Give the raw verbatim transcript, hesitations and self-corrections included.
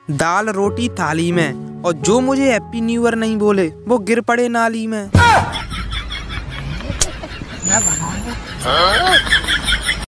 दाल रोटी थाली में, और जो मुझे हैप्पी न्यू ईयर नहीं बोले वो गिर पड़े नाली में।